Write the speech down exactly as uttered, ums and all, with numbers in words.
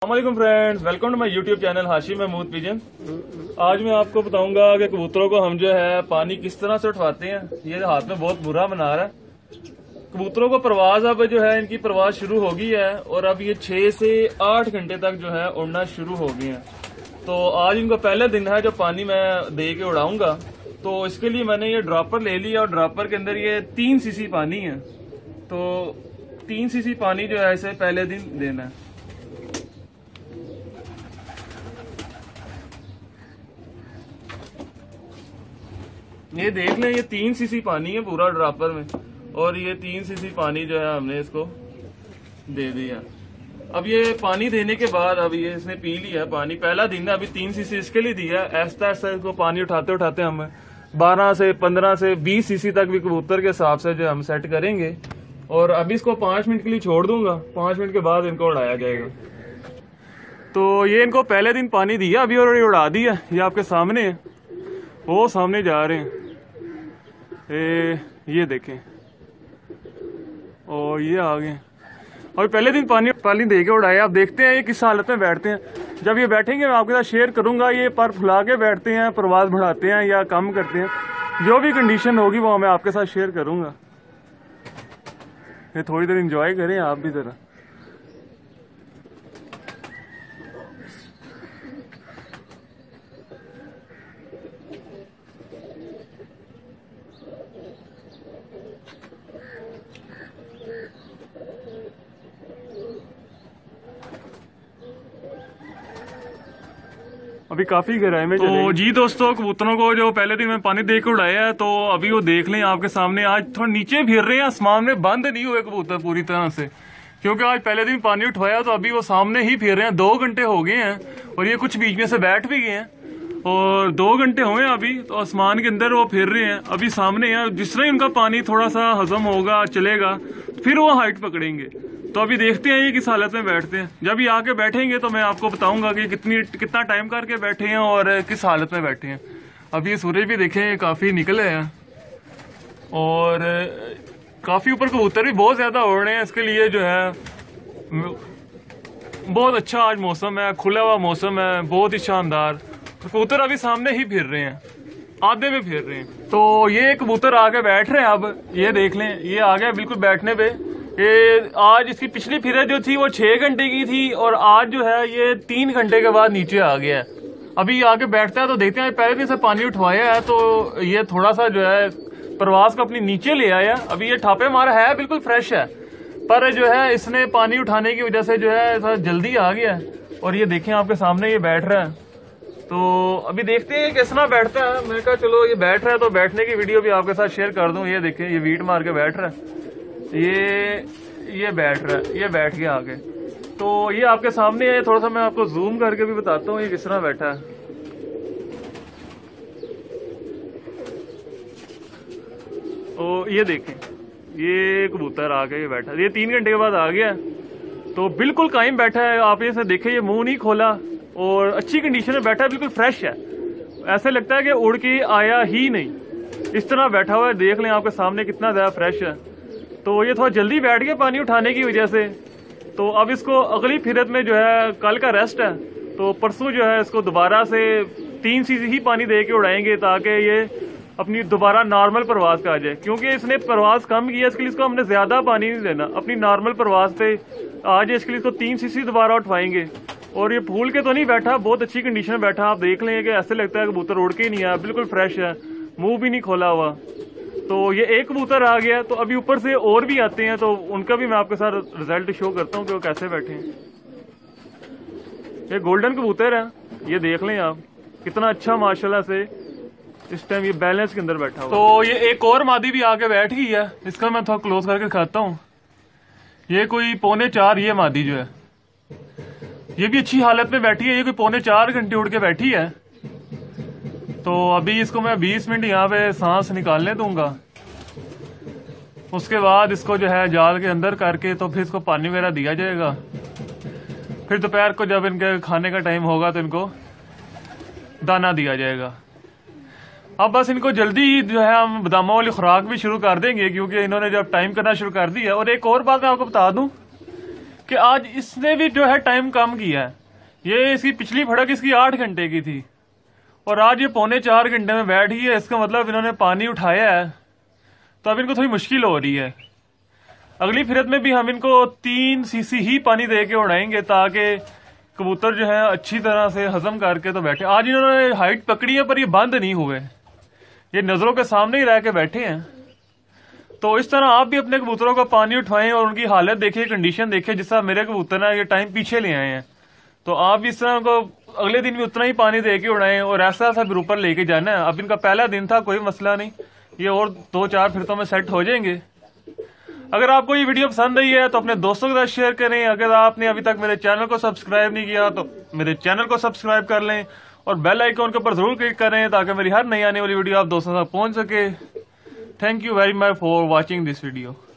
अस्सलामुअलैकुम friends, welcome to my YouTube channel Hashim Mahmood pigeon. आज मैं आपको बताऊंगा कि कबूतरों को हम जो है पानी किस तरह से उठवाते हैं। ये हाथ में बहुत बुरा बना रहा है। कबूतरों को परवाज अब जो है इनकी परवाज शुरू हो गई है और अब ये छह से आठ घंटे तक जो है उड़ना शुरू हो गए हैं। तो आज इनको पहले दिन है जो पानी मैं दे के उड़ाऊंगा। तो इसके लिए मैंने ये ड्रॉपर ले लिया और ड्रॉपर के अंदर ये तीन सीसी पानी है। तो तीन सीसी पानी जो है इसे पहले दिन देना है। ये देख लें, ये तीन सीसी पानी है पूरा ड्रॉपर में और ये तीन सीसी पानी जो है हमने इसको दे दिया। अब ये पानी देने के बाद अब ये इसने पी लिया पानी। पहला दिन है, अभी तीन सीसी इसके लिए दिया। ऐसा ऐसा इसको पानी उठाते उठाते हम बारह से पंद्रह से बीस सीसी तक भी कबूतर के हिसाब से जो हम सेट करेंगे। और अभी इसको पांच मिनट के लिए छोड़ दूंगा। पांच मिनट के बाद इनको उड़ाया जाएगा। तो ये इनको पहले दिन पानी दिया, अभी और उड़ा दिया। ये आपके सामने है, वो सामने जा रहे हैं। ए, ये देखें, और ये आ गए। और पहले दिन पानी पानी दे के उड़ाया। आप देखते हैं ये किस हालत में बैठते हैं। जब ये बैठेंगे मैं आपके साथ शेयर करूंगा। ये पर फुला के बैठते हैं, परवाज बढ़ाते हैं या कम करते हैं, जो भी कंडीशन होगी वो मैं आपके साथ शेयर करूंगा। ये थोड़ी देर एंजॉय करें आप भी जरा। अभी काफी गहराई में। तो जी दोस्तों, कबूतरों को जो पहले दिन में पानी दे के उड़ाया है, तो अभी वो देख लें आपके सामने। आज थोड़ा नीचे फिर रहे हैं, आसमान में बंद नहीं हुए कबूतर पूरी तरह से, क्योंकि आज पहले दिन पानी उठवाया तो अभी वो सामने ही फिर रहे हैं। दो घंटे हो गए हैं और ये कुछ बीच में से बैठ भी गए हैं और दो घंटे हुए अभी। तो आसमान के अंदर वो फिर रहे हैं, अभी सामने है। जिस तरह उनका पानी थोड़ा सा हजम होगा, चलेगा, फिर वो हाइट पकड़ेंगे। तो अभी देखते हैं ये किस हालत में बैठते हैं। जब ये आके बैठेंगे तो मैं आपको बताऊंगा कि कितनी कितना टाइम करके बैठे हैं और किस हालत में बैठे हैं। अभी ये सूरज भी देखें काफी निकले हैं और काफी ऊपर कबूतर भी बहुत ज्यादा उड़ रहे हैं। इसके लिए जो है बहुत अच्छा आज मौसम है, खुला हुआ मौसम है, बहुत ही शानदार। कबूतर अभी सामने ही फिर रहे हैं, आधे में फिर रहे हैं। तो ये कबूतर आके बैठ रहे हैं। अब ये देख लें, ये आ गया बिल्कुल बैठने पे। ये आज इसकी पिछली फिरत जो थी वो छह घंटे की थी और आज जो है ये तीन घंटे के बाद नीचे आ गया है। अभी आके बैठता है तो देखते हैं। पहले दिन से पानी उठवाया है तो ये थोड़ा सा जो है प्रवास को अपनी नीचे ले आया। अभी ये ठापे मारा है, बिल्कुल फ्रेश है, पर जो है इसने पानी उठाने की वजह से जो है थोड़ा जल्दी आ गया है। और ये देखें आपके सामने ये बैठ रहा है। तो अभी देखते हैं किस तरह बैठता है। मैं कहा चलो ये बैठ रहा है तो बैठने की वीडियो भी आपके साथ शेयर कर दूं। ये देखें, ये वीट मार के बैठ रहा है। ये ये बैठ रहा है, ये बैठ गया आगे। तो ये आपके सामने है। थोड़ा सा मैं आपको जूम करके भी बताता हूँ ये किस तरह बैठा है। तो ये देखें, ये कबूतर आके ये बैठा, ये तीन घंटे के बाद आ गया। तो बिल्कुल कायम बैठा है। आप ये देखें, ये मुंह नहीं खोला और अच्छी कंडीशन में बैठा है, बिल्कुल फ्रेश है। ऐसे लगता है कि उड़ के आया ही नहीं, इस तरह बैठा हुआ है। देख लें आपके सामने कितना ज्यादा फ्रेश है। तो ये थोड़ा जल्दी बैठ गया पानी उठाने की वजह से। तो अब इसको अगली फिरत में जो है कल का रेस्ट है, तो परसों जो है इसको दोबारा से तीन सीसी ही पानी दे के उड़ाएंगे ताकि ये अपनी दोबारा नॉर्मल परवाज पे आ जाए। क्योंकि इसने परवाज कम किया, इसके लिए इसको हमने ज्यादा पानी नहीं देना, अपनी नॉर्मल परवाज पे आ जाए। इसके लिए इसको तीन सीसी दोबारा उठवाएंगे। और ये फूल के तो नहीं बैठा, बहुत अच्छी कंडीशन में बैठा। आप देख लें कि ऐसे लगता है कबूतर उड़ के नहीं आया, बिल्कुल फ्रेश है, मुंह भी नहीं खोला हुआ। तो ये एक कबूतर आ गया। तो अभी ऊपर से और भी आते हैं, तो उनका भी मैं आपके साथ रिजल्ट शो करता हूँ कि वो कैसे बैठे हैं। ये गोल्डन कबूतर है, ये देख लें आप कितना अच्छा माशाल्लाह से इस टाइम ये बैलेंस के अंदर बैठा हुआ। तो ये एक और मादी भी आके बैठ गई है। इसका मैं थोड़ा क्लोज करके दिखाता हूँ। ये कोई पौने चार, ये मादी जो है ये भी अच्छी हालत में बैठी है। ये कोई पौने चार घंटे उड़ के बैठी है। तो अभी इसको मैं बीस मिनट यहाँ पे सांस निकालने दूंगा। उसके बाद इसको जो है जाल के अंदर करके तो फिर इसको पानी वगैरह दिया जाएगा। फिर दोपहर को जब इनके खाने का टाइम होगा तो इनको दाना दिया जाएगा। अब बस इनको जल्दी जो है हम बादामों वाली खुराक भी शुरू कर देंगे, क्योंकि इन्होंने जब टाइम करना शुरू कर दिया। और एक और बात मैं आपको बता दूं कि आज इसने भी जो है टाइम कम किया है। ये इसकी पिछली फड़क इसकी आठ घंटे की थी और आज ये पौने चार घंटे में बैठ ही है। इसका मतलब इन्होंने पानी उठाया है, तो अब इनको थोड़ी मुश्किल हो रही है। अगली फिरत में भी हम इनको तीन सीसी ही पानी दे के उड़ाएंगे ताकि कबूतर जो है अच्छी तरह से हजम करके तो बैठे। आज इन्होंने हाइट पकड़ी है पर ये बंद नहीं हुए, ये नजरों के सामने ही रह के बैठे हैं। तो इस तरह आप भी अपने कबूतरों का पानी उठवाएं और उनकी हालत देखिए, कंडीशन देखिए। जिस तरह मेरे कबूतर ना ये टाइम पीछे ले आए हैं, तो आप भी इस तरह को अगले दिन भी उतना ही पानी दे के उड़ाएं और ऐसा ऐसा भी ऊपर लेके जाना है। अब इनका पहला दिन था, कोई मसला नहीं, ये और दो चार फिरतों में सेट हो जाएंगे। अगर आपको ये वीडियो पसंद आई है तो अपने दोस्तों के साथ शेयर करें। अगर आपने अभी तक मेरे चैनल को सब्सक्राइब नहीं किया तो मेरे चैनल को सब्सक्राइब कर लें और बेल आइकॉन के ऊपर जरूर क्लिक करें ताकि मेरी हर नई आने वाली वीडियो आप दोस्तों तक पहुंच सके। Thank you very much for watching this video.